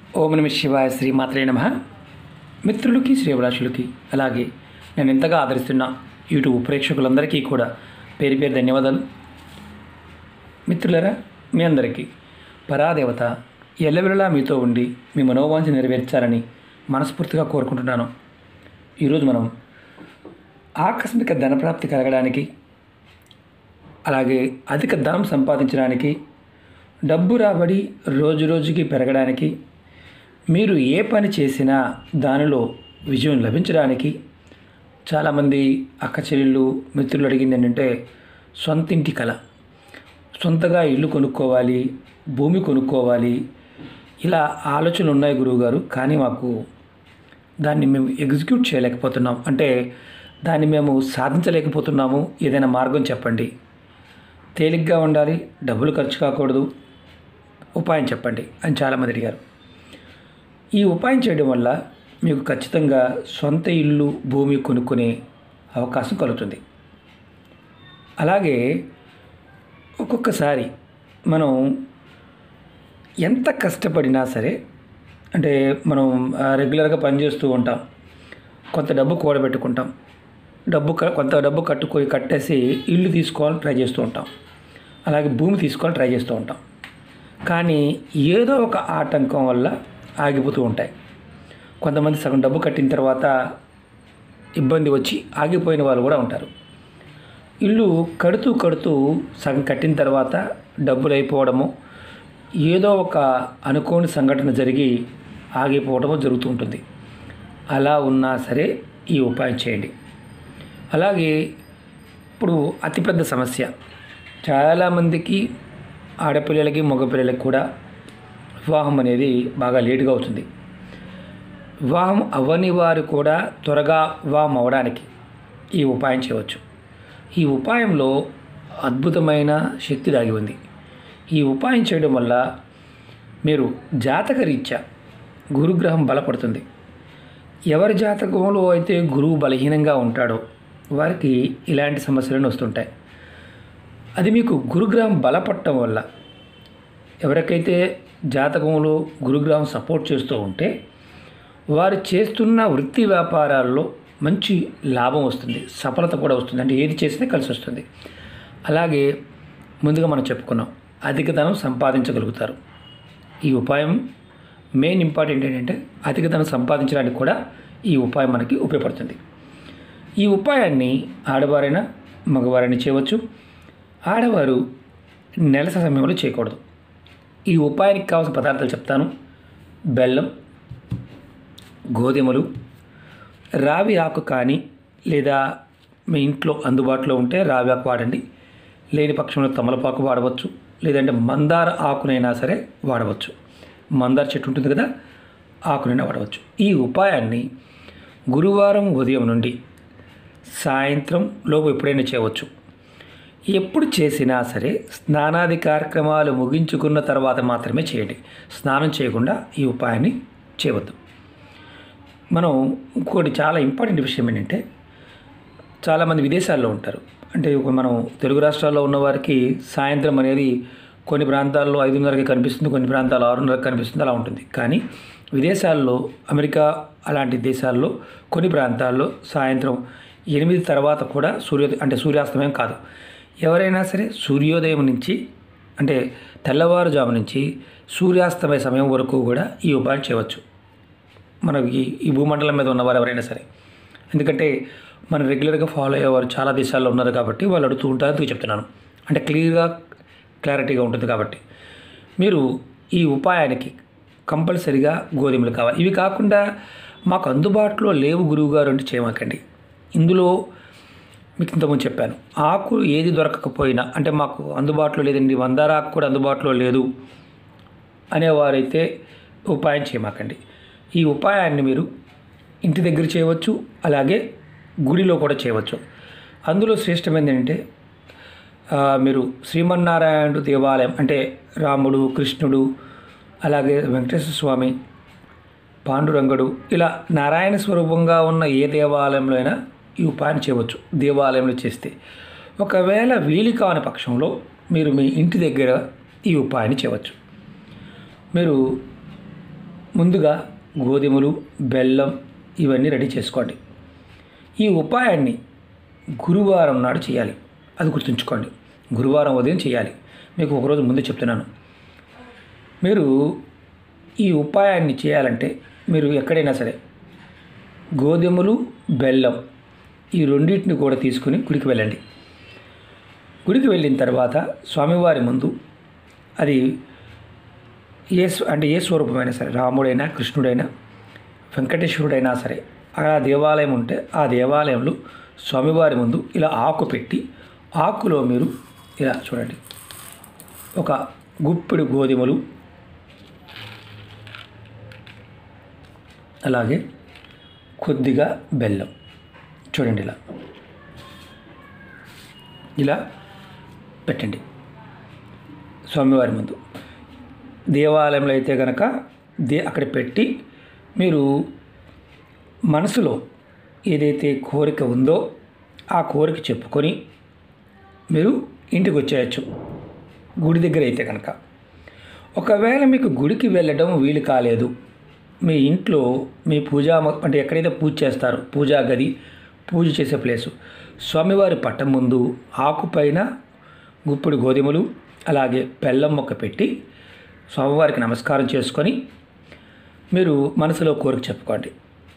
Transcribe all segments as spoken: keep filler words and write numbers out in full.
ఓం నమః శివాయ. శ్రీమాత్రే నమః. మిత్రులకి, శ్రేభిలాషులకి, అలాగే నేను ఎంతగా ఆదరిస్తున్న యూట్యూబ్ ప్రేక్షకులందరికీ కూడా పేరు పేరు ధన్యవాదాలు. మిత్రులరా, మీ అందరికీ పరాదేవత ఎల్లవెల్లలా మీతో ఉండి మీ మనోవాంఛ నెరవేర్చాలని మనస్ఫూర్తిగా కోరుకుంటున్నాను. ఈరోజు మనం ఆకస్మిక ధనప్రాప్తి కలగడానికి, అలాగే అధిక ధనం సంపాదించడానికి, డబ్బు రాబడి రోజు రోజుకి పెరగడానికి, మీరు ఏ పని చేసినా దానిలో విజయం లభించడానికి, చాలామంది అక్క చెల్లెళ్ళు మిత్రులు అడిగింది ఏంటంటే సొంత ఇంటి కళ, సొంతగా ఇల్లు కొనుక్కోవాలి, భూమి కొనుక్కోవాలి, ఇలా ఆలోచనలు ఉన్నాయి గురువుగారు. కానీ మాకు దాన్ని మేము ఎగ్జిక్యూట్ చేయలేకపోతున్నాం, అంటే దాన్ని మేము సాధించలేకపోతున్నాము, ఏదైనా మార్గం చెప్పండి, తేలిగ్గా ఉండాలి, డబ్బులు ఖర్చు కాకూడదు, ఉపాయం చెప్పండి అని చాలామంది అడిగారు. ఈ ఉపాయం చేయడం వల్ల మీకు ఖచ్చితంగా సొంత ఇల్లు, భూమి కొనుక్కునే అవకాశం కలుగుతుంది. అలాగే ఒక్కొక్కసారి మనం ఎంత కష్టపడినా సరే, అంటే మనం రెగ్యులర్గా పనిచేస్తూ ఉంటాం, కొంత డబ్బు కూడబెట్టుకుంటాం, డబ్బు కొంత డబ్బు కట్టుకొని కట్టేసి ఇల్లు తీసుకోవాలని ట్రై చేస్తూ ఉంటాం, అలాగే భూమి తీసుకోవాలని ట్రై చేస్తూ ఉంటాం. కానీ ఏదో ఒక ఆటంకం వల్ల ఆగిపోతూ ఉంటాయి. కొంతమంది సగం డబ్బు కట్టిన తర్వాత ఇబ్బంది వచ్చి ఆగిపోయిన వాళ్ళు కూడా ఉంటారు. ఇల్లు కడుతూ కడుతూ సగం కట్టిన తర్వాత డబ్బులు అయిపోవడము, ఏదో ఒక అనుకోని సంఘటన జరిగి ఆగిపోవడము జరుగుతూ ఉంటుంది. అలా ఉన్నా సరే ఈ ఉపాయం చేయండి. అలాగే ఇప్పుడు అతిపెద్ద సమస్య, చాలామందికి ఆడపిల్లలకి మగపిల్లలకి కూడా వివాహం అనేది బాగా లేటుగా అవుతుంది. వివాహం అవ్వని వారు కూడా త్వరగా వివాహం అవ్వడానికి ఈ ఉపాయం చేయవచ్చు. ఈ ఉపాయంలో అద్భుతమైన శక్తి దాగి ఉంది. ఈ ఉపాయం చేయడం వల్ల మీరు జాతక రీత్యా గురుగ్రహం బలపడుతుంది. ఎవరి జాతకంలో అయితే గురువు బలహీనంగా ఉంటాడో వారికి ఇలాంటి సమస్యలను వస్తుంటాయి. అది మీకు గురుగ్రహం బలపడటం వల్ల, ఎవరికైతే జాతకంలో గురుగ్రహం సపోర్ట్ చేస్తూ ఉంటే వారు చేస్తున్న వృత్తి వ్యాపారాల్లో మంచి లాభం వస్తుంది, సఫలత కూడా వస్తుంది, అంటే ఏది చేసినా కలిసి వస్తుంది. అలాగే ముందుగా మనం చెప్పుకున్నాం, అధిక ధనం సంపాదించగలుగుతారు. ఈ ఉపాయం మెయిన్ ఇంపార్టెంట్ ఏంటంటే అధిక ధనం సంపాదించడానికి కూడా ఈ ఉపాయం మనకి ఉపయోగపడుతుంది. ఈ ఉపాయాన్ని ఆడవారైనా మగవారైనా చేయవచ్చు. ఆడవారు నెలస సమయంలో చేయకూడదు. ఈ ఉపాయానికి కావాల్సిన పదార్థాలు చెప్తాను. బెల్లం, గోధుమలు, రావి ఆకు కానీ లేదా మీ ఇంట్లో అందుబాటులో ఉంటే రావి ఆకు వాడండి, లేని పక్షంలో తమలపాకు వాడవచ్చు, లేదంటే మందార ఆకునైనా సరే వాడవచ్చు. మందార చెట్టు ఉంటుంది కదా, ఆకునైనా వాడవచ్చు. ఈ ఉపాయాన్ని గురువారం ఉదయం నుండి సాయంత్రం లోపు ఎప్పుడైనా చేయవచ్చు. ఎప్పుడు చేసినా సరే స్నానాది కార్యక్రమాలు ముగించుకున్న తర్వాత మాత్రమే చేయండి. స్నానం చేయకుండా ఈ ఉపాయాన్ని చేయవద్దు. మనం ఇంకోటి చాలా ఇంపార్టెంట్ విషయం ఏంటంటే, చాలామంది విదేశాల్లో ఉంటారు. అంటే మనం తెలుగు రాష్ట్రాల్లో ఉన్నవారికి సాయంత్రం అనేది కొన్ని ప్రాంతాల్లో ఐదున్నరకి కనిపిస్తుంది, కొన్ని ప్రాంతాల్లో ఆరున్నరకి కనిపిస్తుంది, అలా ఉంటుంది. కానీ విదేశాల్లో, అమెరికా అలాంటి దేశాల్లో కొన్ని ప్రాంతాల్లో సాయంత్రం ఎనిమిది తర్వాత కూడా సూర్యోదయం, అంటే సూర్యాస్తమయం కాదు, ఎవరైనా సరే సూర్యోదయం నుంచి, అంటే తెల్లవారుజాము నుంచి సూర్యాస్తమయ సమయం వరకు కూడా ఈ ఉపాయం చేయవచ్చు. మనకి ఈ భూమండలం మీద ఉన్నవారు ఎవరైనా సరే, ఎందుకంటే మనం రెగ్యులర్గా ఫాలో అయ్యేవారు చాలా దేశాల్లో ఉన్నారు కాబట్టి వాళ్ళు అడుగుతూ ఉంటారు, అందుకు చెప్తున్నాను. అంటే క్లియర్గా క్లారిటీగా ఉంటుంది కాబట్టి మీరు ఈ ఉపాయానికి కంపల్సరిగా గోధుమలు కావాలి. ఇవి కాకుండా మాకు అందుబాటులో లేవు గురువుగారు అంటే చేయమాకండి. ఇందులో మీకు ఇంతకుముందు చెప్పాను, ఆకు ఏది దొరకకపోయినా, అంటే మాకు అందుబాటులో లేదండి, మందార ఆకు కూడా అందుబాటులో లేదు అనేవారైతే ఉపాయం చేయమాకండి. ఈ ఉపాయాన్ని మీరు ఇంటి దగ్గర చేయవచ్చు, అలాగే గుడిలో కూడా చేయవచ్చు. అందులో శ్రేష్టమైనది ఏంటంటే, మీరు శ్రీమన్నారాయణుడు దేవాలయం, అంటే రాముడు, కృష్ణుడు, అలాగే వెంకటేశ్వర స్వామి, పాండురంగడు, ఇలా నారాయణ స్వరూపంగా ఉన్న ఏ దేవాలయంలో అయినా ఈ ఉపాయాన్ని చేయవచ్చు. దేవాలయంలో చేస్తే, ఒకవేళ వీలు కాని పక్షంలో మీరు మీ ఇంటి దగ్గర ఈ ఉపాయాన్ని చేయవచ్చు. మీరు ముందుగా గోధుమలు, బెల్లం ఇవన్నీ రెడీ చేసుకోండి. ఈ ఉపాయాన్ని గురువారం నాడు చేయాలి. అది గుర్తుంచుకోండి. గురువారం ఉదయం చేయాలి. మీకు ఒకరోజు ముందు చెప్తున్నాను. మీరు ఈ ఉపాయాన్ని చేయాలంటే మీరు ఎక్కడైనా సరే గోధుమలు, బెల్లం ఈ రెండింటిని కూడా తీసుకుని గుడికి వెళ్ళండి. గుడికి వెళ్ళిన తర్వాత స్వామివారి ముందు అది ఏ అంటే ఏ స్వరూపమైనా సరే, రాముడైనా, కృష్ణుడైనా, వెంకటేశ్వరుడైనా సరే, ఆ దేవాలయం ఉంటే ఆ దేవాలయంలో స్వామివారి ముందు ఇలా ఆకు పెట్టి, ఆకులో మీరు ఇలా చూడండి, ఒక గుప్పెడు గోధుమలు, అలాగే కొద్దిగా బెల్లం చూడండి, ఇలా ఇలా పెట్టండి స్వామివారి ముందు. దేవాలయంలో అయితే కనుక దే అక్కడ పెట్టి మీరు మనసులో ఏదైతే కోరిక ఉందో ఆ కోరిక చెప్పుకొని మీరు ఇంటికి వచ్చేయచ్చు. గుడి దగ్గర అయితే కనుక. ఒకవేళ మీకు గుడికి వెళ్ళడం వీలు కాలేదు, మీ ఇంట్లో మీ పూజా అంటే ఎక్కడైతే పూజ చేస్తారో పూజా గది, పూజ చేసే ప్లేసు, స్వామివారి పట్టం ముందు ఆకుపైన గుప్పుడు గోధుమలు అలాగే బెల్లం మొక్క పెట్టి స్వామివారికి నమస్కారం చేసుకొని మీరు మనసులో కోరిక చెప్పుకోండి.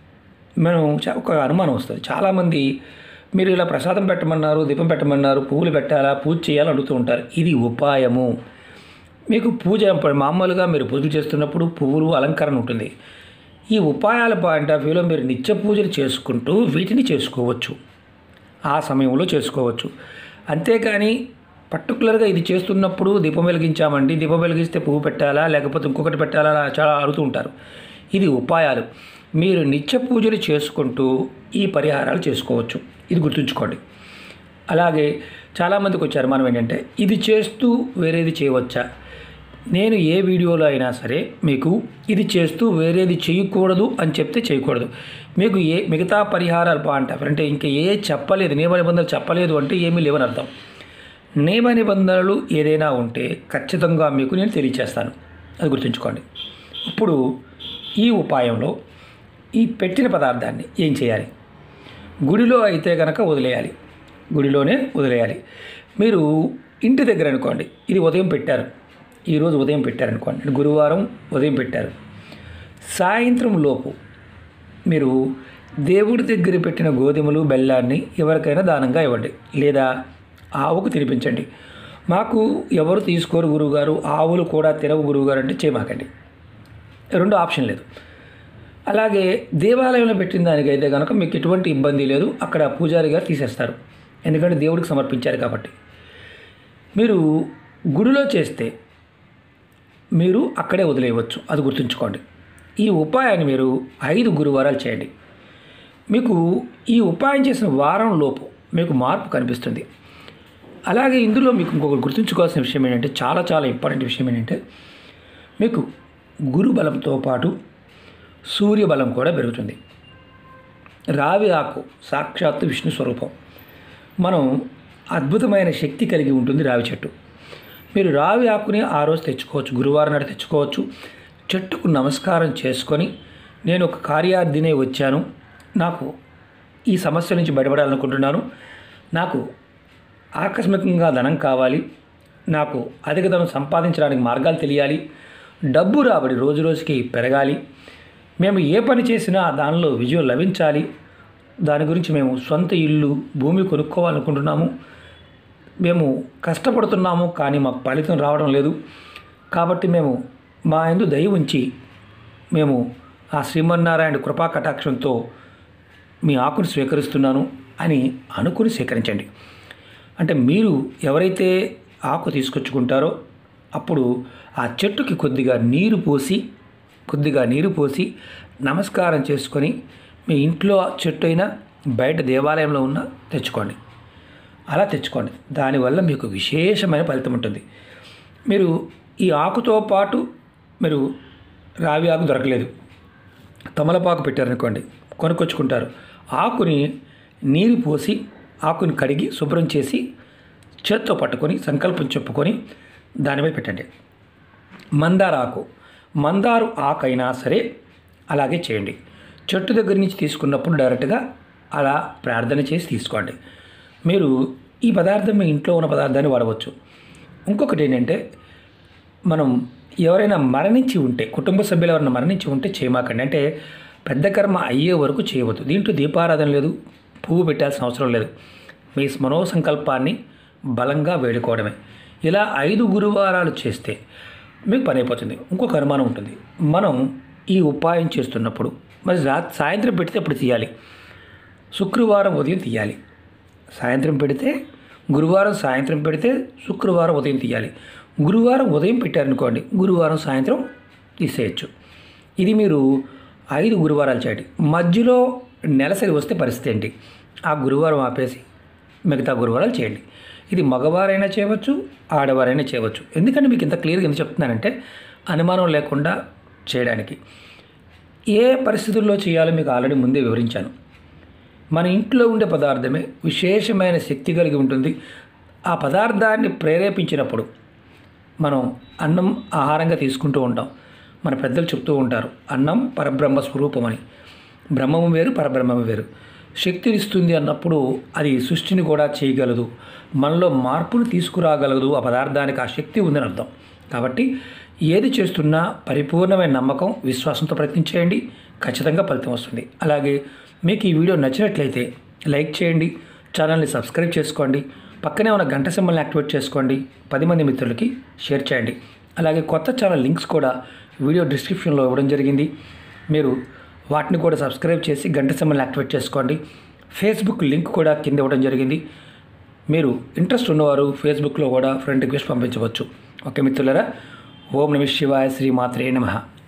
మనం ఒక అనుమానం వస్తుంది. చాలామంది మీరు ఇలా ప్రసాదం పెట్టమన్నారు, దీపం పెట్టమన్నారు, పువ్వులు పెట్టాలా, పూజ చేయాలని అడుగుతూ ఉంటారు. ఇది ఉపాయము. మీకు పూజ మామూలుగా మీరు పూజలు చేస్తున్నప్పుడు పువ్వులు అలంకరణ ఉంటుంది. ఈ ఉపాయాల పాయింట్ ఆఫ్ వ్యూలో మీరు నిత్య పూజలు చేసుకుంటూ వీటిని చేసుకోవచ్చు, ఆ సమయంలో చేసుకోవచ్చు. అంతేకాని పర్టికులర్గా ఇది చేస్తున్నప్పుడు దీపం వెలిగించామండి, దీపం వెలిగిస్తే పువ్వు పెట్టాలా లేకపోతే ఇంకొకటి పెట్టాలా చాలా అడుగుతూ ఉంటారు. ఇది ఉపాయాలు. మీరు నిత్య పూజలు చేసుకుంటూ ఈ పరిహారాలు చేసుకోవచ్చు. ఇది గుర్తుంచుకోండి. అలాగే చాలామందికి వచ్చారు మనం ఏంటంటే ఇది చేస్తూ వేరేది చేయవచ్చా? నేను ఏ వీడియోలో అయినా సరే మీకు ఇది చేస్తూ వేరేది చేయకూడదు అని చెప్తే చేయకూడదు. మీకు ఏ మిగతా పరిహారాలు బాగుంటాయి అంటే ఇంకా ఏ చెప్పలేదు, నియమ నిబంధనలు చెప్పలేదు అంటే ఏమీ లేవని అర్థం. నియమ నిబంధనలు ఏదైనా ఉంటే ఖచ్చితంగా మీకు నేను తెలియచేస్తాను. అది గుర్తుంచుకోండి. ఇప్పుడు ఈ ఉపాయంలో ఈ పెట్టిన పదార్థాన్ని ఏం చేయాలి? గుడిలో అయితే కనుక వదిలేయాలి, గుడిలోనే వదిలేయాలి. మీరు ఇంటి దగ్గర అనుకోండి, ఇది ఉదయం పెట్టారు, ఈరోజు ఉదయం పెట్టారనుకోండి, గురువారం ఉదయం పెట్టారు, సాయంత్రం లోపు మీరు దేవుడి దగ్గర పెట్టిన గోధుమలు, బెల్లాన్ని ఎవరికైనా దానంగా ఇవ్వండి, లేదా ఆవుకు తినిపించండి. మాకు ఎవరు తీసుకోరు గురువుగారు, ఆవులు కూడా తినవు గురువుగారు అంటే చేయమాకండి. రెండు ఆప్షన్ లేదు. అలాగే దేవాలయంలో పెట్టిన దానికైతే కనుక మీకు ఎటువంటి ఇబ్బంది లేదు, అక్కడ పూజారి గారు తీసేస్తారు, ఎందుకంటే దేవుడికి సమర్పించారు కాబట్టి. మీరు గుడిలో చేస్తే మీరు అక్కడే వదిలేయవచ్చు, అది గుర్తుంచుకోండి. ఈ ఉపాయాన్ని మీరు ఐదు గురువారాలు చేయండి. మీకు ఈ ఉపాయం చేసిన వారం లోపు మీకు మార్పు కనిపిస్తుంది. అలాగే ఇందులో మీకు ఇంకొకటి గుర్తుంచుకోవాల్సిన విషయం ఏంటంటే, చాలా చాలా ఇంపార్టెంట్ విషయం ఏంటంటే, మీకు గురు బలంతో పాటు సూర్యబలం కూడా పెరుగుతుంది. రావి ఆకు సాక్షాత్తు విష్ణు స్వరూపం. మనం అద్భుతమైన శక్తి కలిగి ఉంటుంది రావి చెట్టు. మీరు రావి ఆకుని ఆ రోజు తెచ్చుకోవచ్చు, గురువారం నాడు తెచ్చుకోవచ్చు. చెట్టుకు నమస్కారం చేసుకొని, నేను ఒక కార్యార్థినే వచ్చాను, నాకు ఈ సమస్య నుంచి బయటపడాలనుకుంటున్నాను, నాకు ఆకస్మికంగా ధనం కావాలి, నాకు అధిక ధనం సంపాదించడానికి మార్గాలు తెలియాలి, డబ్బు రాబడి రోజు రోజుకి పెరగాలి, మేము ఏ పని చేసినా దానిలో విజయం లభించాలి, దాని గురించి మేము సొంత ఇల్లు, భూమి కొనుక్కోవాలనుకుంటున్నాము, మేము కష్టపడుతున్నాము కానీ మాకు ఫలితం రావడం లేదు, కాబట్టి మేము మా యందు దయ ఉంచి మేము ఆ శ్రీమన్నారాయణ కృపా కటాక్షంతో మీ ఆకును స్వీకరిస్తున్నాను అని అనుకుని స్వీకరించండి. అంటే మీరు ఎవరైతే ఆకు తీసుకొచ్చుకుంటారో అప్పుడు ఆ చెట్టుకి కొద్దిగా నీరు పోసి కొద్దిగా నీరు పోసి నమస్కారం చేసుకొని మీ ఇంట్లో చెట్టు అయినా బయట దేవాలయంలో ఉన్న తెచ్చుకోండి. అలా తెచ్చుకోండి. దానివల్ల మీకు విశేషమైన ఫలితం ఉంటుంది. మీరు ఈ ఆకుతో పాటు మీరు రావి ఆకు దొరకలేదు, తమలపాకు పెట్టారనుకోండి, కొనుక్కొచ్చుకుంటారు. ఆకుని నీరు పోసి ఆకుని కడిగి శుభ్రం చేసి చేత్తో పట్టుకొని సంకల్పం చెప్పుకొని దానిపై పెట్టండి. మందార ఆకు మందారు ఆకైనా సరే అలాగే చేయండి. చెట్టు దగ్గర నుంచి తీసుకున్నప్పుడు డైరెక్ట్గా అలా ప్రార్థన చేసి తీసుకోండి. మీరు ఈ పదార్థం మీ ఇంట్లో ఉన్న పదార్థాన్ని వాడవచ్చు. ఇంకొకటి ఏంటంటే, మనం ఎవరైనా మరణించి ఉంటే, కుటుంబ సభ్యులు ఎవరైనా మరణించి ఉంటే చేయమాకండి. అంటే పెద్ద కర్మ అయ్యే వరకు చేయవద్దు. దీంట్లో దీపారాధన లేదు, పువ్వు పెట్టాల్సిన అవసరం లేదు. మీ మనోసంకల్పాన్ని బలంగా వేడుకోవడమే. ఇలా ఐదు గురువారాలు చేస్తే మీకు పని అయిపోతుంది. ఇంకొక అనుమానం ఉంటుంది, మనం ఈ ఉపాయం చేస్తున్నప్పుడు మరి రా సాయంత్రం పెడితే ఎప్పుడు తీయాలి? శుక్రవారం ఉదయం తీయాలి. సాయంత్రం పెడితే గురువారం సాయంత్రం పెడితే శుక్రవారం ఉదయం తీయాలి. గురువారం ఉదయం పెట్టారనుకోండి, గురువారం సాయంత్రం తీసేయచ్చు. ఇది మీరు ఐదు గురువారాలు చేయండి. మధ్యలో నెలసరి వస్తే పరిస్థితి ఏంటి? ఆ గురువారం ఆపేసి మిగతా గురువారాలు చేయండి. ఇది మగవారైనా చేయవచ్చు, ఆడవారైనా చేయవచ్చు. ఎందుకంటే మీకు ఇంత క్లియర్గా ఎందుకు చెప్తున్నానంటే అనుమానం లేకుండా చేయడానికి. ఏ పరిస్థితుల్లో చేయాలో మీకు ఆల్రెడీ ముందే వివరించాను. మన ఇంట్లో ఉండే పదార్థమే విశేషమైన శక్తి కలిగి ఉంటుంది. ఆ పదార్థాన్ని ప్రేరేపించినప్పుడు మనం అన్నం ఆహారంగా తీసుకుంటూ ఉంటాం. మన పెద్దలు చెప్తూ ఉంటారు, అన్నం పరబ్రహ్మ స్వరూపం అని. బ్రహ్మము వేరు, పరబ్రహ్మము వేరు. శక్తినిస్తుంది అన్నప్పుడు అది సృష్టిని కూడా చేయగలదు, మనలో మార్పును తీసుకురాగలదు. ఆ పదార్థానికి ఆ శక్తి ఉందని అర్థం. కాబట్టి ఏది చేస్తున్నా పరిపూర్ణమైన నమ్మకం, విశ్వాసంతో ప్రయత్నించేయండి, ఖచ్చితంగా ఫలితం వస్తుంది. అలాగే మీకు ఈ వీడియో నచ్చినట్లయితే లైక్ చేయండి, ఛానల్ని సబ్స్క్రైబ్ చేసుకోండి, పక్కనే ఉన్న గంట సింబల్ని యాక్టివేట్ చేసుకోండి, పది మంది మిత్రులకి షేర్ చేయండి. అలాగే కొత్త ఛానల్ లింక్స్ కూడా వీడియో డిస్క్రిప్షన్లో ఇవ్వడం జరిగింది. మీరు వాటిని కూడా సబ్స్క్రైబ్ చేసి గంట సింబల్ని యాక్టివేట్ చేసుకోండి. ఫేస్బుక్ లింక్ కూడా కింద ఇవ్వడం జరిగింది. మీరు ఇంట్రెస్ట్ ఉన్నవారు ఫేస్బుక్లో కూడా ఫ్రెండ్ రిక్వెస్ట్ పంపించవచ్చు. ఓకే మిత్రులారా, ఓం నమః శివాయ, శ్రీ మాత్రే నమః.